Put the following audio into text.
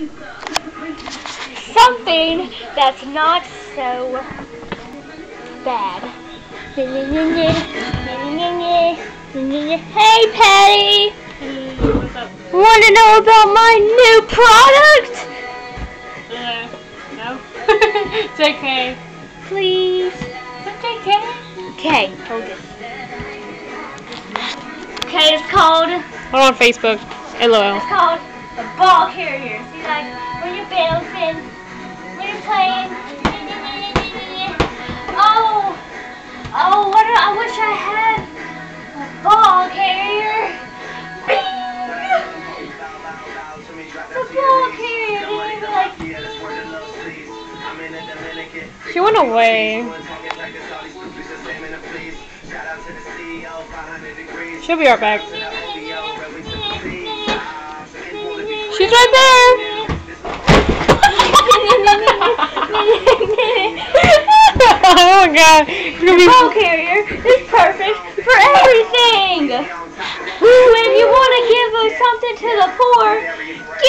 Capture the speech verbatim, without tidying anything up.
Something that's not so bad. Hey, Patty! What's up? Want to know about my new product? Uh, no. It's okay. Please. It's okay. Okay, hold this. Okay, it's called... I'm on Facebook. LOL. It's called the ball carrier. See, like, when you're bouncing, when you're playing. Oh! Oh, what do, I wish I had a ball carrier. The ball carrier. Like, She went away. She'll be right back. She's right there. Oh my god. the ball carrier is perfect for everything. When you want to give something to the poor,